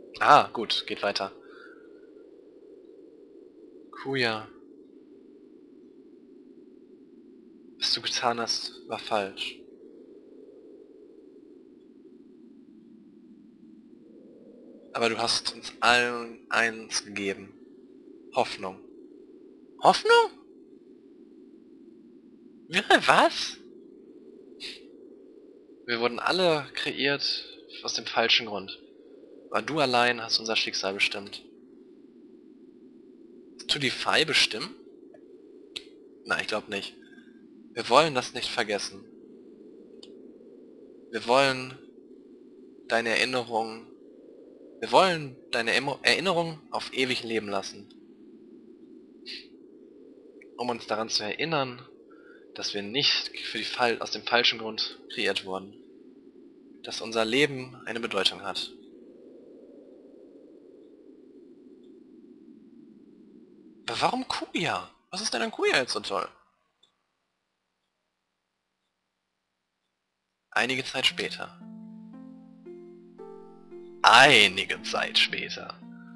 Ah, gut, geht weiter. Kuja, was du getan hast, war falsch. Aber du hast uns allen eins gegeben. Hoffnung. Hoffnung? Ja, was? Wir wurden alle kreiert aus dem falschen Grund. Aber du allein hast unser Schicksal bestimmt. To Defy bestimmen? Nein, ich glaube nicht. Wir wollen das nicht vergessen. Wir wollen deine Erinnerung... Wir wollen deine Erinnerung auf ewig leben lassen. Um uns daran zu erinnern, dass wir nicht aus dem falschen Grund kreiert wurden. Dass unser Leben eine Bedeutung hat. Aber warum Kuja? Was ist denn an Kuja jetzt so toll? Einige Zeit später. Einige Zeit später.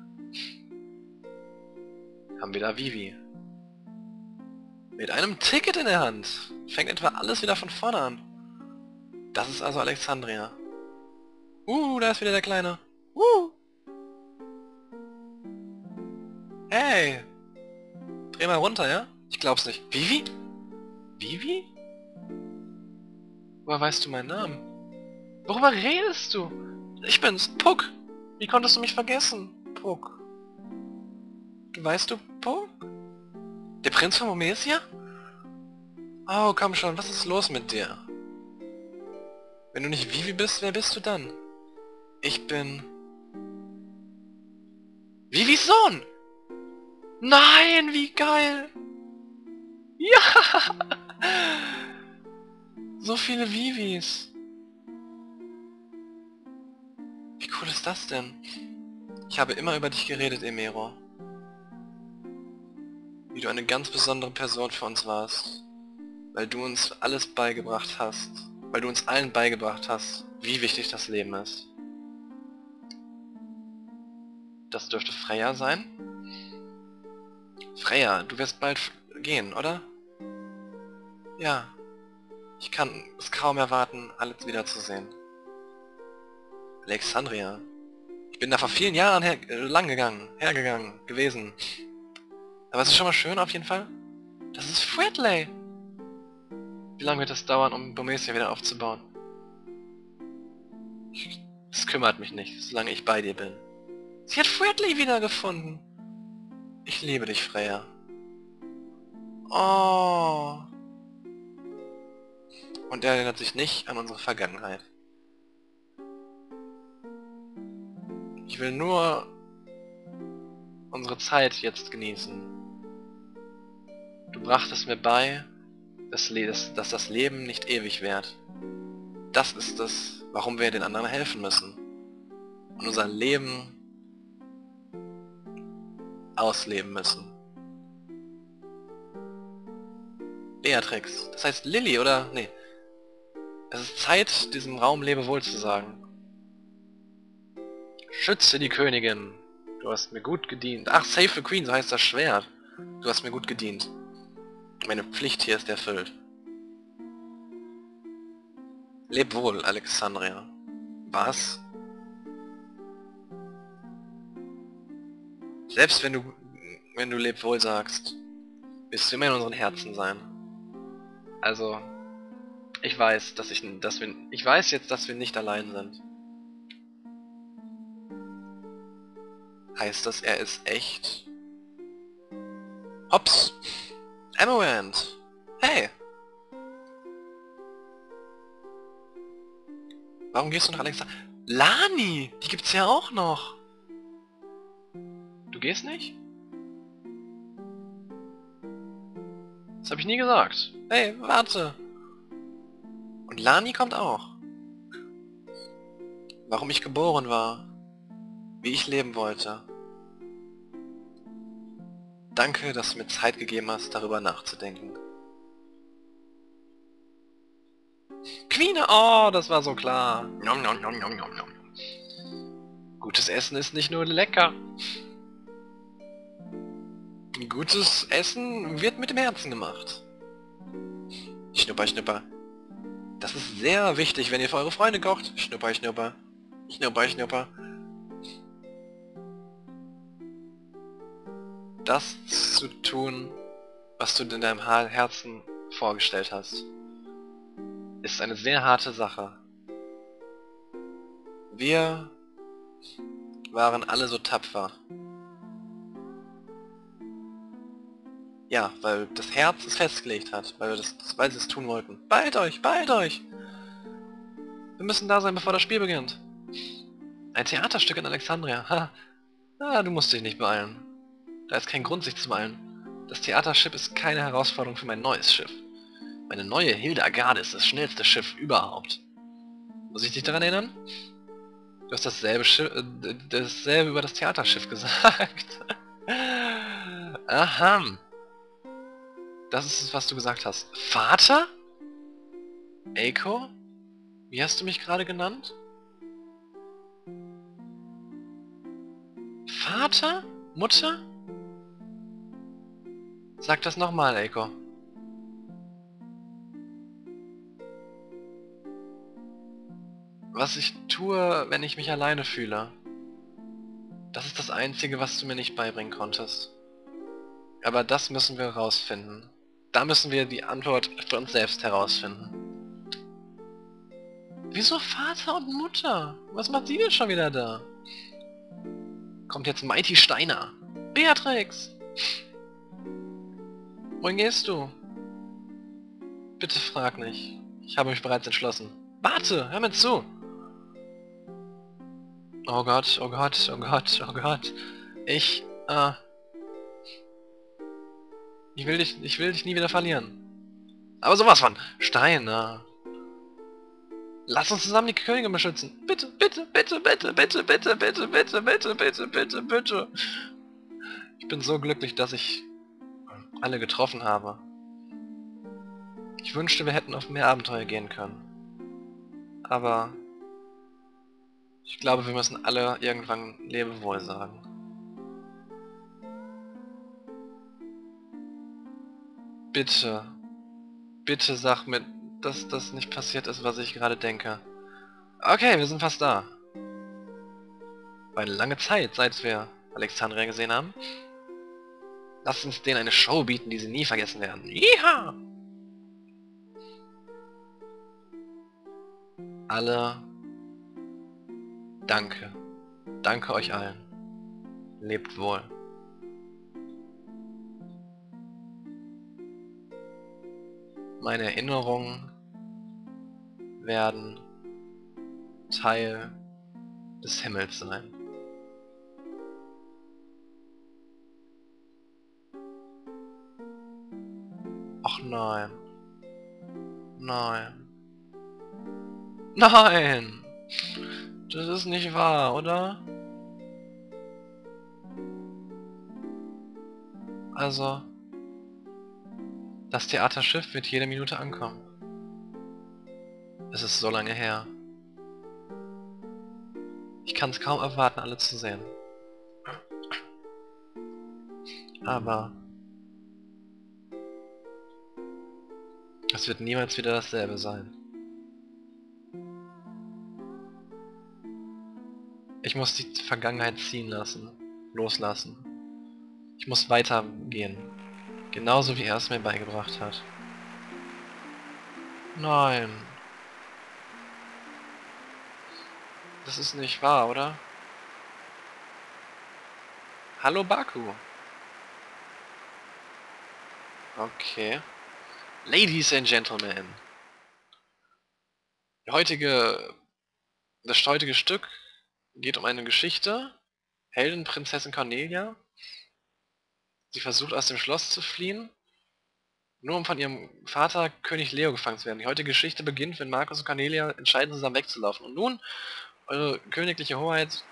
Haben wir da Vivi. Mit einem Ticket in der Hand. Fängt etwa alles wieder von vorne an. Das ist also Alexandria. Da ist wieder der Kleine. Hey. Dreh mal runter, ja? Ich glaub's nicht. Vivi? Vivi? Woher weißt du meinen Namen? Worüber redest du? Ich bin's, Puck. Wie konntest du mich vergessen? Puck. Weißt du, Puck? Der Prinz von Momesia? Oh, komm schon, was ist los mit dir? Wenn du nicht Vivi bist, wer bist du dann? Ich bin... Vivis Sohn! Nein, wie geil! Ja! So viele Vivis! Wie cool ist das denn? Ich habe immer über dich geredet, Emero. Wie du eine ganz besondere Person für uns warst. Weil du uns alles beigebracht hast. Weil du uns allen beigebracht hast, wie wichtig das Leben ist. Das dürfte Freya sein? Freya, du wirst bald gehen, oder? Ja. Ich kann es kaum erwarten, alles wiederzusehen. Alexandria. Ich bin da vor vielen Jahren hergegangen gewesen. Aber es ist schon mal schön auf jeden Fall. Das ist Fredley. Wie lange wird es dauern, um Bomesia wieder aufzubauen? Es kümmert mich nicht, solange ich bei dir bin. Sie hat Fredley wiedergefunden. Ich liebe dich, Freya. Oh. Und er erinnert sich nicht an unsere Vergangenheit. Ich will nur unsere Zeit jetzt genießen. Du brachtest mir bei, dass das Leben nicht ewig währt. Das ist es, warum wir den anderen helfen müssen. Und unser Leben ausleben müssen. Beatrix. Das heißt Lilly, oder? Nee. Es ist Zeit, diesem Raum Lebewohl zu sagen. Schütze die Königin. Du hast mir gut gedient. Ach, Save the Queen, so heißt das Schwert. Du hast mir gut gedient. Meine Pflicht hier ist erfüllt. Leb wohl, Alexandria. Was? Selbst wenn du leb wohl sagst, wirst du immer in unseren Herzen sein. Also, ich weiß, ich weiß jetzt, dass wir nicht allein sind. Heißt das, er ist echt? Hops! Amaranth! Hey! Warum gehst du nach Alexandria? Lani! Die gibt's ja auch noch! Du gehst nicht? Das habe ich nie gesagt. Hey, warte! Und Lani kommt auch. Warum ich geboren war. Wie ich leben wollte. Danke, dass du mir Zeit gegeben hast, darüber nachzudenken. Queen! Oh, das war so klar. Nom, nom, nom, nom, nom, nom. Gutes Essen ist nicht nur lecker. Gutes Essen wird mit dem Herzen gemacht. Schnupper, schnupper. Das ist sehr wichtig, wenn ihr für eure Freunde kocht. Schnupper, schnupper. Schnupper, schnupper. Das zu tun, was du in deinem Herzen vorgestellt hast, ist eine sehr harte Sache. Wir waren alle so tapfer. Ja, weil das Herz es festgelegt hat, weil sie es tun wollten. Beeilt euch, beeilt euch! Wir müssen da sein, bevor das Spiel beginnt. Ein Theaterstück in Alexandria. Ha. Ah, du musst dich nicht beeilen. Da ist kein Grund, sich zu beeilen. Das Theaterschiff ist keine Herausforderung für mein neues Schiff. Meine neue Hilda Garde ist das schnellste Schiff überhaupt. Muss ich dich daran erinnern? Du hast dasselbe über das Theaterschiff gesagt. Aha. Das ist es, was du gesagt hast. Vater? Eiko? Wie hast du mich gerade genannt? Vater? Mutter? Sag das nochmal, Eiko. Was ich tue, wenn ich mich alleine fühle. Das ist das Einzige, was du mir nicht beibringen konntest. Aber das müssen wir herausfinden. Da müssen wir die Antwort für uns selbst herausfinden. Wieso Vater und Mutter? Was macht sie denn schon wieder da? Kommt jetzt Mighty Steiner. Beatrix! Wohin gehst du? Bitte frag nicht. Ich habe mich bereits entschlossen. Warte, hör mir zu! Oh Gott, oh Gott, oh Gott, oh Gott. Ich will dich nie wieder verlieren. Aber sowas von. Steiner. Lass uns zusammen die Königin beschützen. Bitte, bitte, bitte, bitte, bitte, bitte, bitte, bitte, bitte, bitte, bitte, bitte. Ich bin so glücklich, dass ich alle getroffen habe. Ich wünschte, wir hätten auf mehr Abenteuer gehen können. Aber ich glaube, wir müssen alle irgendwann Lebewohl sagen. Bitte, bitte sag mir, dass das nicht passiert ist, was ich gerade denke. Okay, wir sind fast da. War eine lange Zeit, seit wir Alexandria gesehen haben. Lasst uns denen eine Show bieten, die sie nie vergessen werden. Iha! Alle, danke. Danke euch allen. Lebt wohl. Meine Erinnerungen werden Teil des Himmels sein. Ach nein. Nein. Nein! Das ist nicht wahr, oder? Also, das Theaterschiff wird jede Minute ankommen. Es ist so lange her. Ich kann es kaum erwarten, alle zu sehen. Aber es wird niemals wieder dasselbe sein. Ich muss die Vergangenheit ziehen lassen, loslassen. Ich muss weitergehen, genauso wie er es mir beigebracht hat. Nein. Das ist nicht wahr, oder? Hallo Baku. Okay. Ladies and Gentlemen. Das heutige Stück geht um eine Geschichte. Heldin Prinzessin Cornelia. Sie versucht aus dem Schloss zu fliehen, nur um von ihrem Vater König Leo gefangen zu werden. Die heutige Geschichte beginnt, wenn Markus und Cornelia entscheiden, zusammen wegzulaufen. Und nun, eure königliche Hoheit,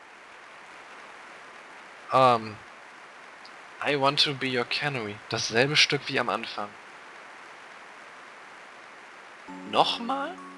I want to be your canary. Dasselbe Stück wie am Anfang. Nochmal?